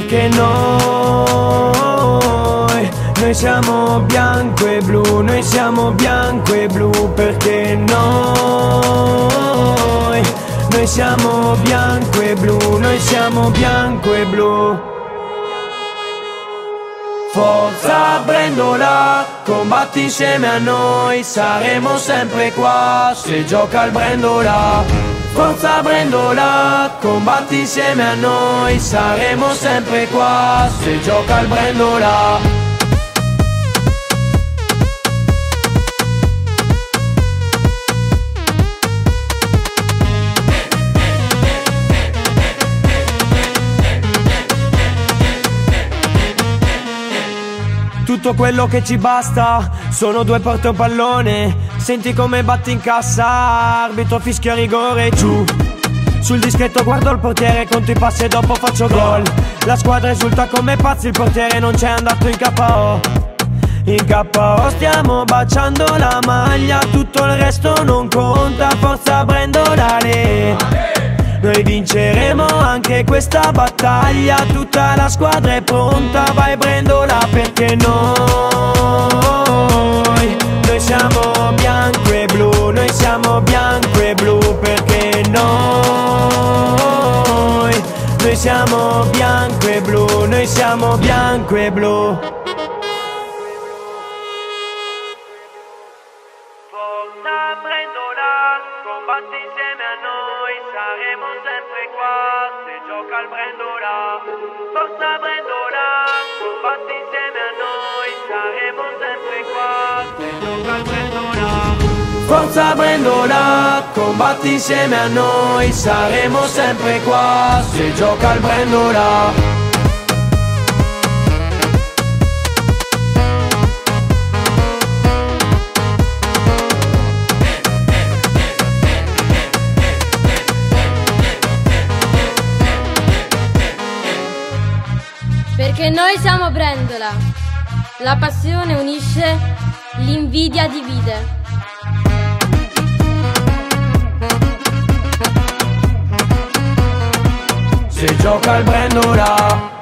perché noi siamo bianco e blu, noi siamo bianco e blu, perché noi siamo bianco e blu, noi siamo bianco e blu. Forza Brendola, combatti insieme a noi, saremo sempre qua se gioca il Brendola. Forza Brendola, combatti insieme a noi, saremo sempre qua se gioca il Brendola. Tutto quello che ci basta sono due porte un pallone. Senti come batti in cassa, arbitro fischia rigore giù. Sul dischetto guardo il portiere, conto i passi e dopo faccio gol. La squadra esulta come pazzi, il portiere non c'è andato in KO. In KO stiamo baciando la maglia, tutto il resto non conta, forza Brendolale. Noi vinceremo anche questa battaglia, tutta la squadra è pronta, vai Brendola perché noi siamo bianco e blu, noi siamo bianco e blu, perché noi siamo bianco e blu, noi siamo bianco e blu. Forza Brendola, combatti insieme a noi, saremo sempre qua se gioca il Brendola. Forza Brendola, combatti insieme a noi, saremo sempre qua se gioca il Brendola. Forza Brendola, combatti insieme a noi, saremo sempre qua se gioca il Brendola. Perché noi siamo Brendola, la passione unisce, l'invidia divide. Se gioca il Brendola.